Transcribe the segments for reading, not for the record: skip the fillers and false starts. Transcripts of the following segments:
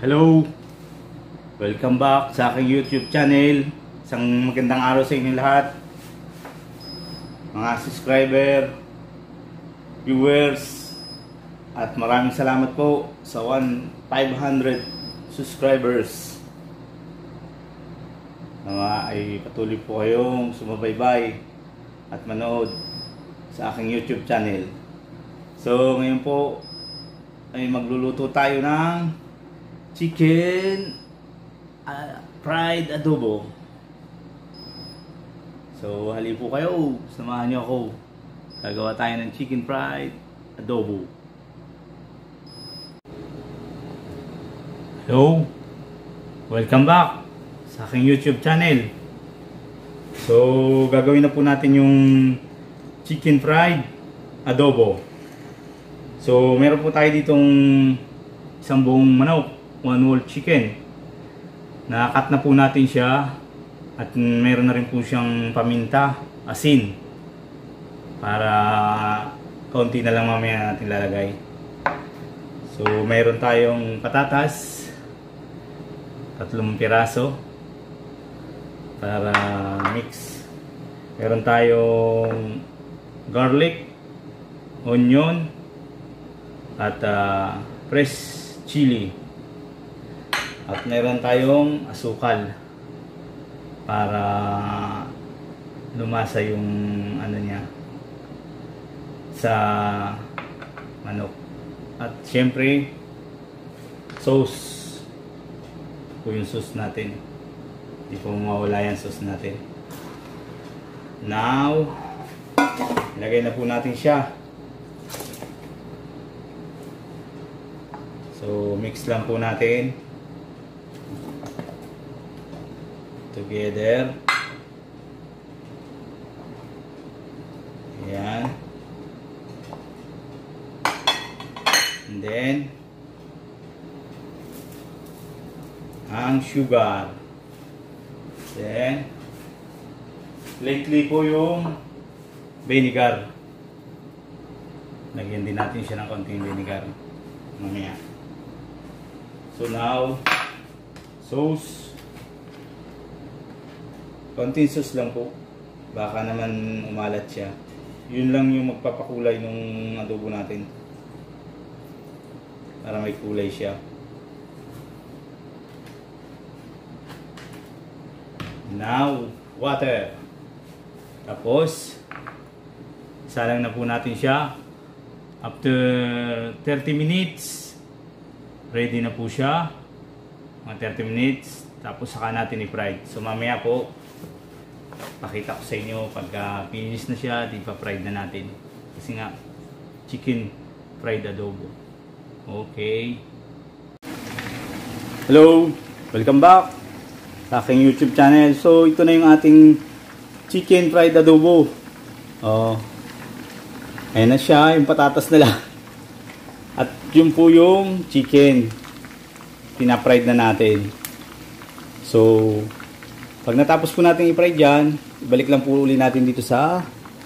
Hello! Welcome back sa aking YouTube channel. Isang magandang araw sa inyo lahat. Mga subscriber, viewers, at maraming salamat po sa 500 subscribers. Ay patuloy po kayong sumabaybay at manood sa aking YouTube channel. So ngayon po ay magluluto tayo ng chicken fried adobo. So hali po kayo, samahan niyo ako. Gagawa tayo ng chicken fried adobo. Hello, welcome back sa aking YouTube channel. So gagawin na po natin yung chicken fried adobo. So meron po tayo ditong isang buong manok, one whole chicken. Nakakat na po natin siya at meron na rin po siyang paminta, asin, para kaunti na lang mamaya natin lalagay. So meron tayong patatas, 3 piraso para mix. Meron tayong garlic, onion, at fresh chili. At meron tayong asukal para lumasa yung ano niya sa manok. At syempre sauce po yung sauce natin. Hindi po mawala yan sauce natin. Now ilagay na po natin siya. So mix lang po natin together. Ayan. And then ang sugar. Then lately po yung vinegar. Lagyan din natin siya ng konting vinegar mamaya. So now sauce. Konting sauce lang po. Baka naman umalat siya. Yun lang yung magpapakulay nung adobo natin. Para may kulay siya. Now, water. Tapos, isalang na po natin siya. After 30 minutes, ready na po siya. Mga 30 minutes. Tapos saka natin i-fried. So mamaya po, pakita ko sa inyo pagka finish na siya, di pa fried na natin. Kasi nga, chicken fried adobo. Okay. Hello! Welcome back sa aking YouTube channel. So ito na yung ating chicken fried adobo. Ayan na siya, yung patatas na lang. At yun po yung chicken. Pina-fried na natin. So, pag natapos po natin i-fry dyan, ibalik lang po ulit natin dito sa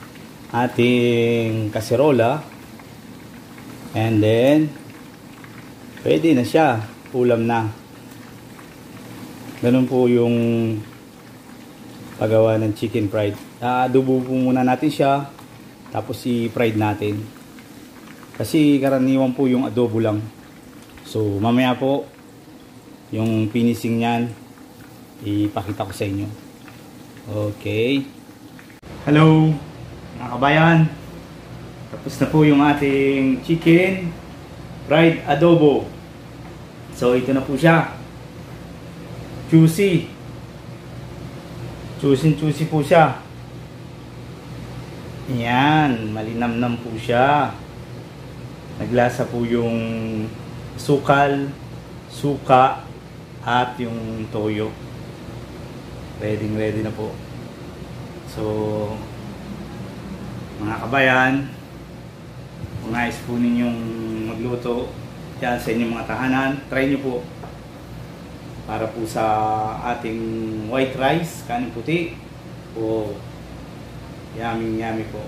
ating kaserola. And then, pwede na siya. Ulam na. Ganun po yung paggawa ng chicken fried. Adobo po muna natin siya. Tapos i-fried natin. Kasi karaniwan po yung adobo lang. So, mamaya po, yung finishing niyan, ipakita ko sa inyo. Okay. Hello, mga kabayan. Tapos na po yung ating chicken fried adobo. So ito na po siya. Juicy. Juicy po siya. Yan, malinamnam po siya. Naglasa po yung sukal, suka, at yung toyo. Ready na po. So mga kabayan, kung nais po ninyong magluto dyan sa inyong mga tahanan, try nyo po. Para po sa ating white rice, kanin puti. Yummy po.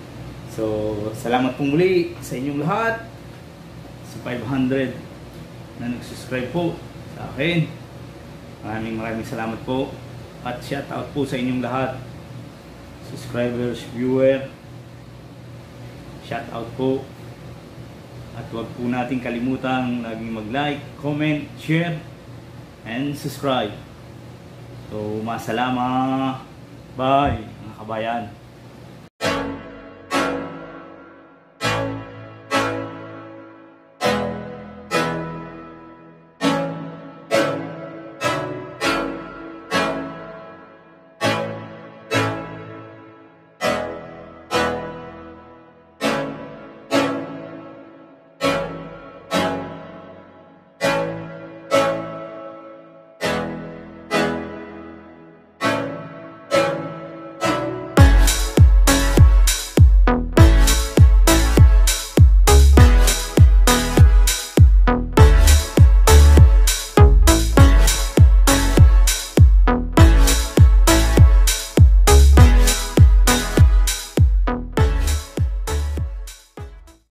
So salamat po muli sa inyong lahat sa 500 na nag-subscribe po sa akin. Maraming salamat po. At shout out po sa inyong lahat. Subscribers, viewer. Shout out po. At huwag po natin kalimutan laging mag-like, comment, share, and subscribe. So, masalama. Bye, mga kabayan.